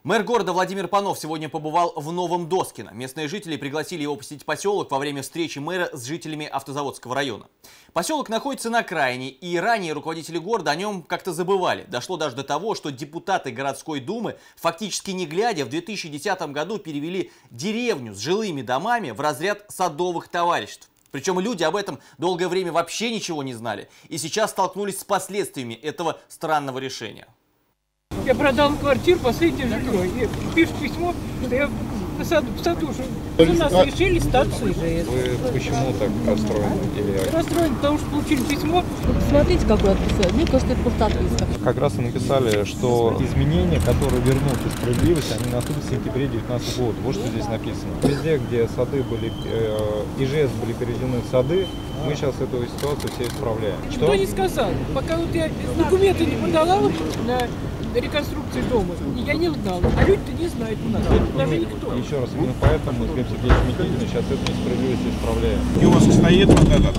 Мэр города Владимир Панов сегодня побывал в Новом Доскино. Местные жители пригласили его посетить поселок во время встречи мэра с жителями Автозаводского района. Поселок находится на окраине, и ранее руководители города о нем как-то забывали. Дошло даже до того, что депутаты городской думы, фактически не глядя, в 2010 году перевели деревню с жилыми домами в разряд садовых товариществ. Причем люди об этом долгое время вообще ничего не знали. И сейчас столкнулись с последствиями этого странного решения. Я продал квартиру, последнее жилье. И пишет письмо, что я в саду, что у нас решили статус ИЖС. Вы почему так расстроены? Расстроены, потому что получили письмо. Смотрите, какое отписали. Мне кажется, это просто отписка. Как раз и написали, что изменения, которые вернут справедливость, они наступят в сентябре 2019 года. Вот что здесь написано. Везде, где сады были, ИЖС были переведены в сады, мы сейчас эту ситуацию все исправляем. Никто не сказал. Пока вот я документы не подала на реконструкции дома, я не знала. А люди-то не знают у нас. Даже никто. Еще раз, именно поэтому мы с Глебом Сергеевичем Никитиным сейчас эту несправедливость исправляем. Киоск стоит вот этот.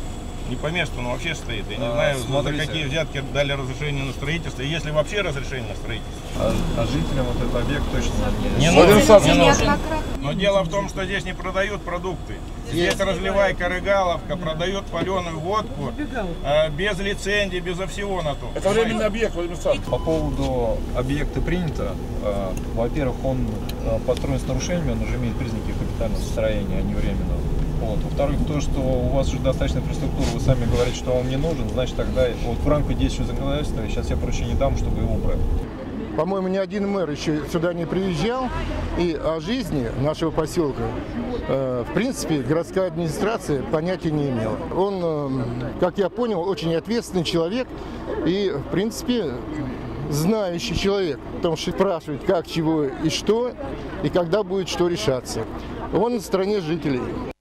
Не по месту, но вообще стоит. Я не знаю, смотрите, за какие взятки дали разрешение на строительство, и если вообще разрешение на строительство. А жителям вот этот объект точно Не нужен. Но дело в том, что здесь не продают продукты. Здесь разливайка, рыгаловка, продают паленую водку, без лицензии, безо всего на то. Это временный объект, Владимир Александрович. По поводу объекта принято. Во-первых, он построен с нарушениями, он уже имеет признаки капитального строения, а не временного. Вот. Во-вторых, то, что у вас уже достаточно инфраструктуры, вы сами говорите, что вам не нужен, значит тогда вот в рамках действующего законодательства я сейчас я поручение дам, чтобы его убрать. По-моему, ни один мэр еще сюда не приезжал, и о жизни нашего поселка, в принципе, городская администрация понятия не имела. Он, как я понял, очень ответственный человек и, в принципе, знающий человек, потому что спрашивает, как, чего и что, и когда будет что решаться. Он на стороне жителей.